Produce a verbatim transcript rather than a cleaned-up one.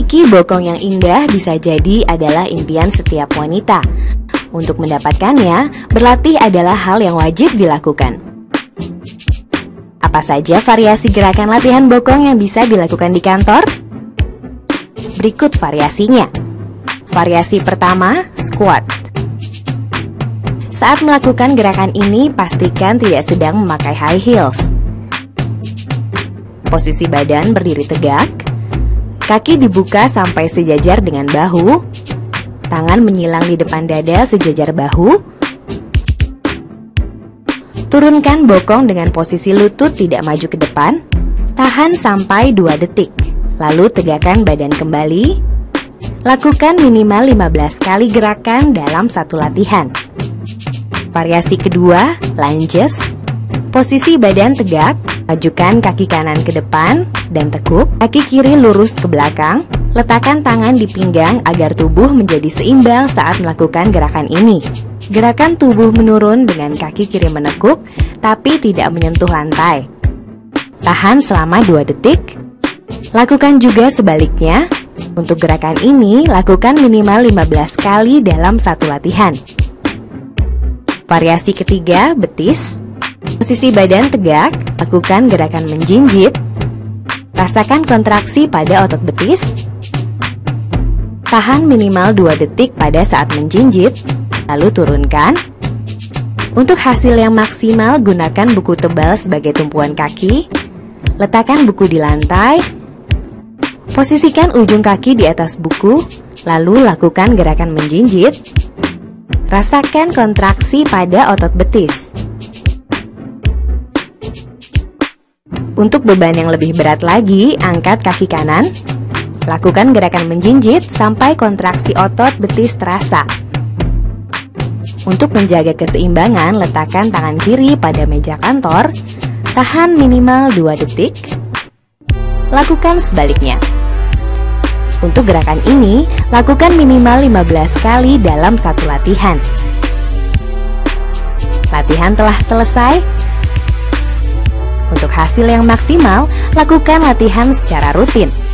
Memiliki bokong yang indah bisa jadi adalah impian setiap wanita. Untuk mendapatkannya, berlatih adalah hal yang wajib dilakukan. Apa saja variasi gerakan latihan bokong yang bisa dilakukan di kantor? Berikut variasinya. Variasi pertama, squat. Saat melakukan gerakan ini, pastikan tidak sedang memakai high heels. Posisi badan berdiri tegak, kaki dibuka sampai sejajar dengan bahu, tangan menyilang di depan dada sejajar bahu. Turunkan bokong dengan posisi lutut tidak maju ke depan, tahan sampai dua detik, lalu tegakkan badan kembali. Lakukan minimal lima belas kali gerakan dalam satu latihan. Variasi kedua, lunges. Posisi badan tegak, majukan kaki kanan ke depan dan tekuk, kaki kiri lurus ke belakang. Letakkan tangan di pinggang agar tubuh menjadi seimbang saat melakukan gerakan ini. Gerakan tubuh menurun dengan kaki kiri menekuk, tapi tidak menyentuh lantai. Tahan selama dua detik. Lakukan juga sebaliknya. Untuk gerakan ini, lakukan minimal lima belas kali dalam satu latihan. Variasi ketiga, betis. Posisi badan tegak, lakukan gerakan menjinjit. Rasakan kontraksi pada otot betis. Tahan minimal dua detik pada saat menjinjit, lalu turunkan. Untuk hasil yang maksimal, gunakan buku tebal sebagai tumpuan kaki. Letakkan buku di lantai. Posisikan ujung kaki di atas buku, lalu lakukan gerakan menjinjit. Rasakan kontraksi pada otot betis. Untuk beban yang lebih berat lagi, angkat kaki kanan. Lakukan gerakan menjinjit sampai kontraksi otot betis terasa. Untuk menjaga keseimbangan, letakkan tangan kiri pada meja kantor. Tahan minimal dua detik. Lakukan sebaliknya. Untuk gerakan ini, lakukan minimal lima belas kali dalam satu latihan. Latihan telah selesai. Untuk hasil yang maksimal, lakukan latihan secara rutin.